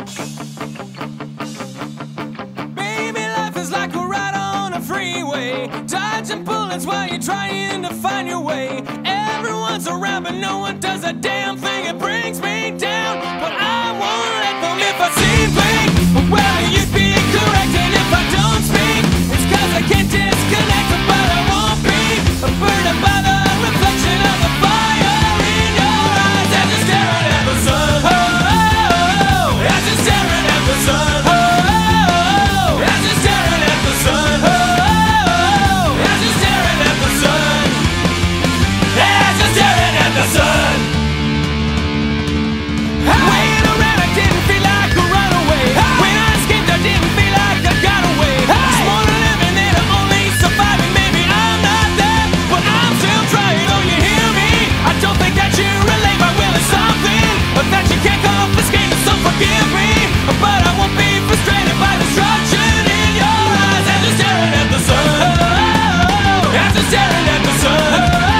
Baby, life is like a ride on a freeway, dodging bullets while you're trying to find your way. Everyone's around, but no one does a damn thing. It brings me down, but I won't let them. If I seem weak, well, you'd be correct. And if I don't speak, it's 'cause I can't disconnect. But I won't be burdened by the reflection of the fire in your eyes as you're staring at the sun. Oh, oh, oh, as you're staring at the sun. Oh, oh, as you're staring at the sun. Oh, oh, as you're staring at the sun. As you're staring at the sun. Waiting around, I didn't feel like a runaway. When I escaped, I didn't feel like I got away. It's more to living than I'm only surviving. Maybe I'm not there, but I'm still trying. Oh, you hear me? I don't think that you relate. My will is something that you can't confiscate. So forgive me, but I won't be frustrated by destruction in your eyes as you're staring at the sun. Oh, as you're staring at the sun.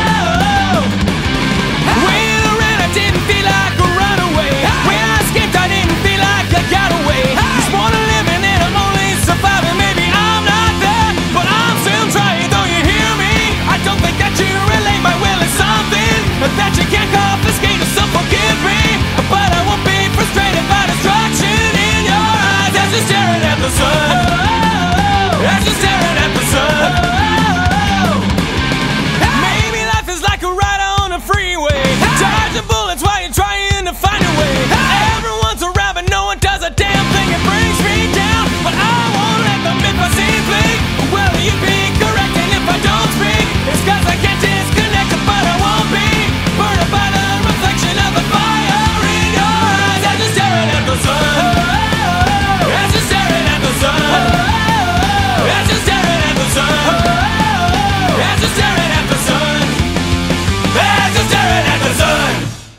Oh, waiting around, I didn't feel like a runaway. When I escaped, I didn't feel like I got away. It's more to living than I'm only surviving. Maybe I'm not there, but I'm still trying. Though you hear me, I don't think that you relate. My will is something that you can't confiscate. So forgive me, but I won't be frustrated by destruction in your eyes as you're staring at the sun. As you're staring at the sun. Maybe life is like a ride on a freeway, dodging bullets while you're trying to find your way. Everyone's around, but no one does a damn thing. It brings me down, but I won't let them. If I seem weak, well, you'd be correct. And if I don't speak, it's 'cause I can't disconnect. But I won't be burned by the reflection of the fire in your eyes as you're staring at the sun. As you're staring at the sun. As you're staring at the sun. As you're staring at the sun. As you're staring at the sun.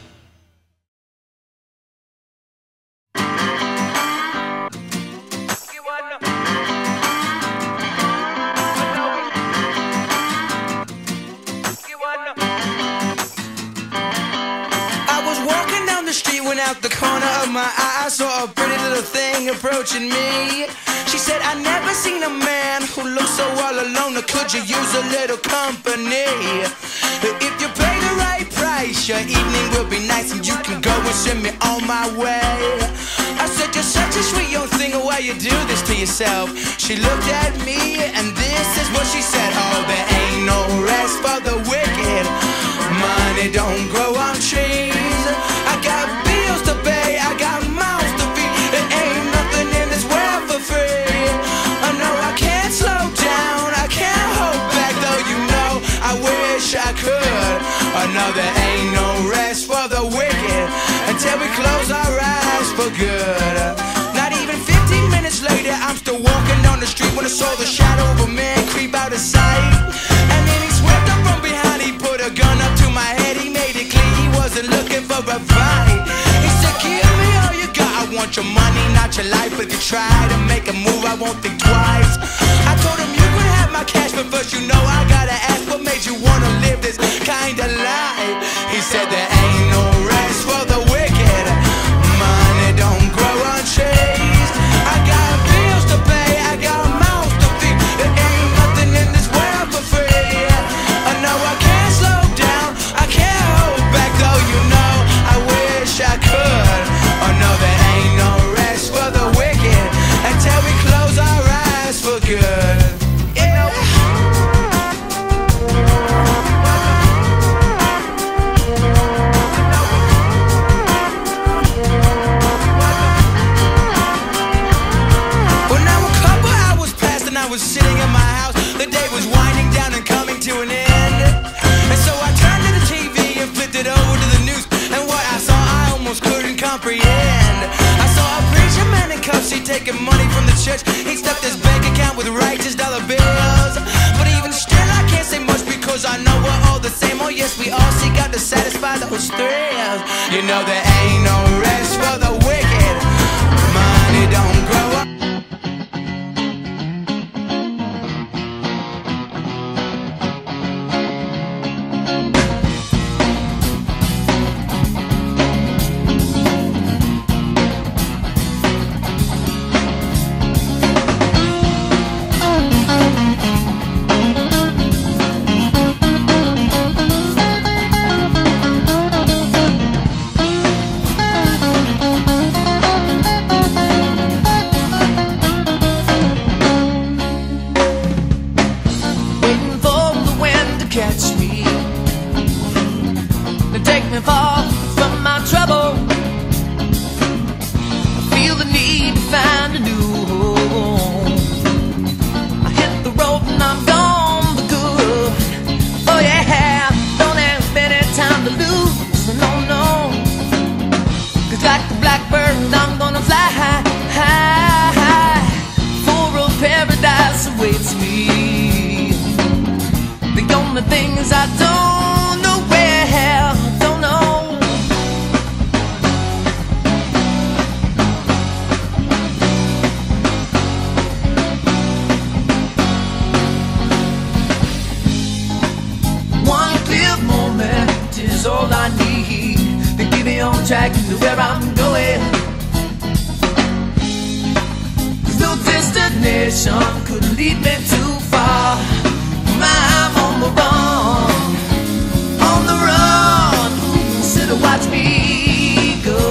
I was walking down the street when out the corner of my eye I saw a pretty little thing approaching me. She said, I never seen a man who looks so all alone. Or could you use a little company? If you pay the right price, your evening will be nice, and you can go and send me on my way. I said, you're such a sweet young thing, why you do this to yourself? She looked at me and this is what she said. Oh, there ain't no rest for the wicked. Money don't grow on trees. I got bills to pay, I got mouths to feed. There ain't nothing in this world for free. I know I can't slow down, I can't hold back, though you know I wish I could. I know there ain't no rest for the wicked until we close our eyes for good. Not even 15 minutes later, I'm still walking down the street when I saw the shadow of a man creep out of sight. And then he swept up from behind, he put a gun up to my head. He made it clear he wasn't looking for a fight. He said, give me all you got, I want your money, not your life. If you try to make a move, I won't think twice. I told him you could have my cash, but first you know I gotta ask, what made you wanna live this kind of life? He said there ain't no rest for the wicked. Money don't grow on trees. I got bills to pay, I got mouths to feed. There ain't nothing in this world for free. I know I can't slow down, I can't hold back, though you know I wish I could. Oh no, there ain't no rest for the wicked until we close our eyes for good. Yeah. Well, now a couple hours passed and I was sitting in my house. The day was winding down and coming to an end. And so I turned to the TV and flipped it over to the news. And what I saw I almost couldn't comprehend. I saw a preacher man in cuffs, he taking money from the church. He stuffed his bank account with righteous dollar bills. But even still I can't say much because I know we're all the same. Oh yes, we all seek out to satisfy those thrills. You know there ain't no rest for the wicked. Money don't grow up. to find a new home. I hit the road and I'm gone for good. Oh yeah, don't have any time to lose. No, no. 'Cause like the blackbird, I'm gonna fly high, high, high. For a paradise awaits me. The only thing is I don't know where, don't know. One clear moment is all I need to get me on track to where I'm going. No destination could lead me too far. I'm on the run, on the run. Sit and watch me go.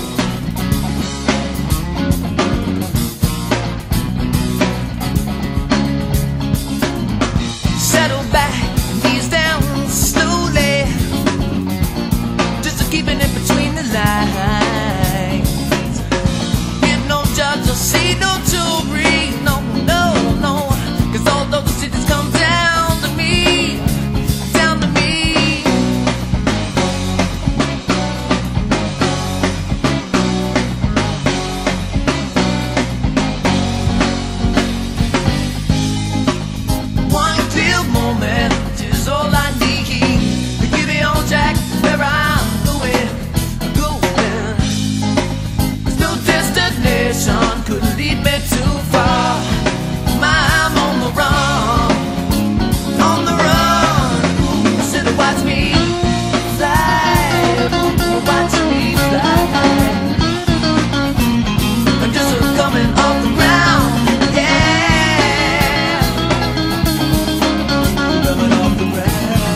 Settle back, ease down slowly, just to keep it in between the lines. Get no judge or see no jewelry, no, no, no. 'Cause all those cities come down to me, down to me. One clear moment is all I need to get me on track where I'm going, going. 'Cause no destination could lead me too far. I'm on the run, on the run. Sit and watch me fly, watch me fly. I'm just coming off the ground, yeah. Coming off the ground.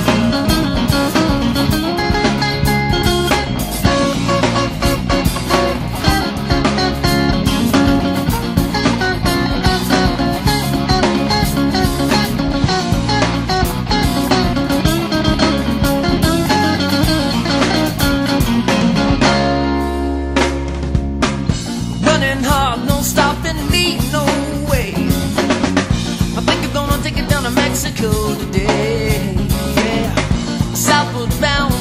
Running hard, no stopping me, no way. I think I'm gonna take it down to Mexico today, yeah. Southward bound